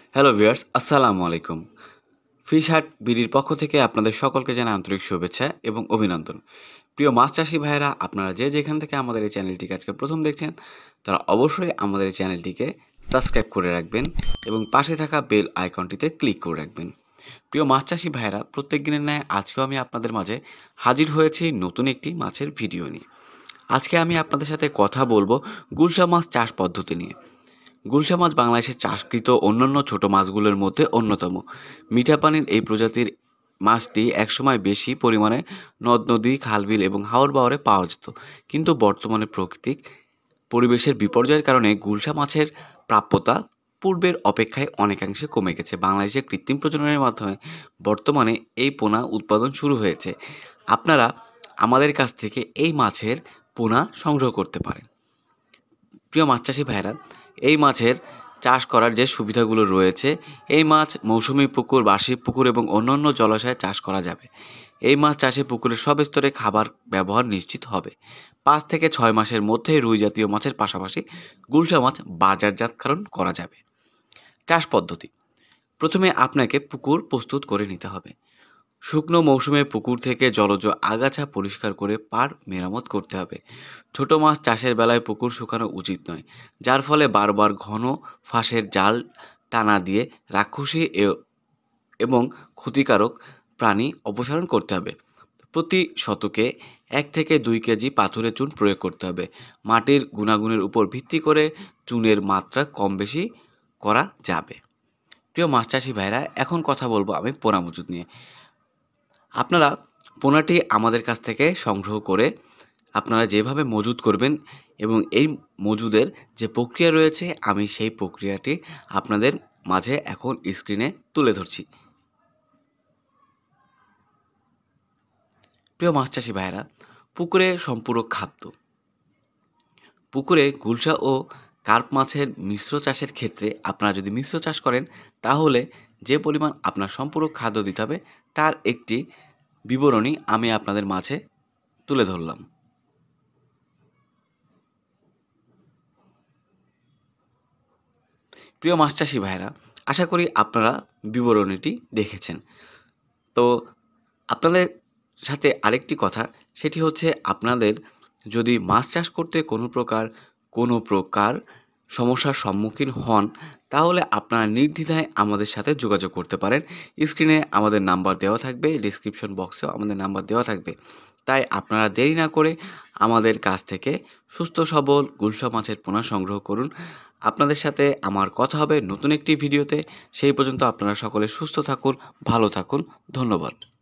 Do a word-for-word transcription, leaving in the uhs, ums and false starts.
Hello viewers, আসসালামু আলাইকুম। Fish হাট বিডির পক্ষ থেকে আপনাদের সকলকে জানাই আন্তরিক শুভেচ্ছা এবং অভিনন্দন। প্রিয় মাছ চাষি ভাইয়েরা, আপনারা যে যেখান থেকে আমাদের এই চ্যানেলটিকে আজকে প্রথম দেখছেন, তারা অবশ্যই আমাদের এই চ্যানেলটিকে সাবস্ক্রাইব করে রাখবেন এবং পাশে থাকা বেল আইকনটিতে ক্লিক করে রাখবেন। প্রিয় মাছ চাষি ভাইয়েরা, প্রত্যেক দিনের ন্যায় আজকেও আমি আপনাদের মাঝে হাজির হয়েছি নতুন একটি মাছের ভিডিও নিয়ে। আজকে আমি আপনাদের সাথে কথা বলবো গুলশা মাছ চাষ পদ্ধতি নিয়ে। গুলশা মাছ বাংলাদেশের চাষকৃত অন্যান্য ছোট মাছগুলোর মধ্যে অন্যতম। মিঠা পানির এই প্রজাতির মাছটি একসময় বেশি পরিমাণে নদ নদী, খালবিল এবং হাওর বাওরে পাওয়া যেত, কিন্তু বর্তমানে প্রাকৃতিক পরিবেশের বিপর্যয়ের কারণে গুলশা মাছের প্রাপ্যতা পূর্বের অপেক্ষায় অনেকাংশে কমে গেছে। বাংলাদেশে কৃত্রিম প্রজননের মাধ্যমে বর্তমানে এই পোনা উৎপাদন শুরু হয়েছে। আপনারা আমাদের কাছ থেকে এই মাছের পোনা সংগ্রহ করতে পারেন। প্রিয় মাছ চাষি ভাইরা, এই মাছের চাষ করার যে সুবিধাগুলো রয়েছে, এই মাছ মৌসুমী পুকুর, বার্ষিক পুকুর এবং অন্যান্য জলাশয়ে চাষ করা যাবে। এই মাছ চাষে পুকুরের সব স্তরে খাবার ব্যবহার নিশ্চিত হবে। পাঁচ থেকে ছয় মাসের মধ্যে রুই জাতীয় মাছের পাশাপাশি গুলশা মাছ বাজারজাতকরণ করা যাবে। চাষ পদ্ধতি: প্রথমে আপনাকে পুকুর প্রস্তুত করে নিতে হবে। শুকনো মৌসুমে পুকুর থেকে জলজ আগাছা পরিষ্কার করে পাড় মেরামত করতে হবে। ছোট মাছ চাষের বেলায় পুকুর শুকানো উচিত নয়, যার ফলে বারবার ঘন ফাঁসের জাল টানা দিয়ে রাক্ষসী এ- এবং ক্ষতিকারক প্রাণী অপসারণ করতে হবে। প্রতি শতকে এক থেকে দুই কেজি পাথুরে চুন প্রয়োগ করতে হবে। মাটির গুণাগুণের উপর ভিত্তি করে চুনের মাত্রা কম বেশি করা যাবে। প্রিয় মাছ চাষি ভাইরা, এখন কথা বলবো আমি পোনা মজুদ নিয়ে। আপনারা পোনাটি আমাদের কাছ থেকে সংগ্রহ করে আপনারা যেভাবে মজুদ করবেন এবং এই মজুদের যে প্রক্রিয়া রয়েছে, আমি সেই প্রক্রিয়াটি আপনাদের মাঝে এখন স্ক্রিনে তুলে ধরছি। প্রিয় মাছ চাষি ভাইরা, পুকুরে সম্পূরক খাদ্য। পুকুরে গুলশা ও কার্প মাছের মিশ্র চাষের ক্ষেত্রে আপনারা যদি মিশ্র চাষ করেন, তাহলে যে পরিমাণ আপনার সম্পূরক খাদ্য দিতে হবে তার একটি বিবরণী আমি আপনাদের মাঝে তুলে ধরলাম। প্রিয় মাছ চাষি ভাইরা, আশা করি আপনারা বিবরণীটি দেখেছেন। তো আপনাদের সাথে আরেকটি কথা, সেটি হচ্ছে আপনাদের যদি মাছ চাষ করতে কোনো প্রকার কোনো প্রকার সমস্যার সম্মুখীন হন, তাহলে আপনারা নির্দ্বিধায় আমাদের সাথে যোগাযোগ করতে পারেন। স্ক্রিনে আমাদের নাম্বার দেওয়া থাকবে, ডিসক্রিপশন বক্সেও আমাদের নাম্বার দেওয়া থাকবে। তাই আপনারা দেরি না করে আমাদের কাছ থেকে সুস্থ সবল গুলশা মাছের পোনা সংগ্রহ করুন। আপনাদের সাথে আমার কথা হবে নতুন একটি ভিডিওতে। সেই পর্যন্ত আপনারা সকলে সুস্থ থাকুন, ভালো থাকুন। ধন্যবাদ।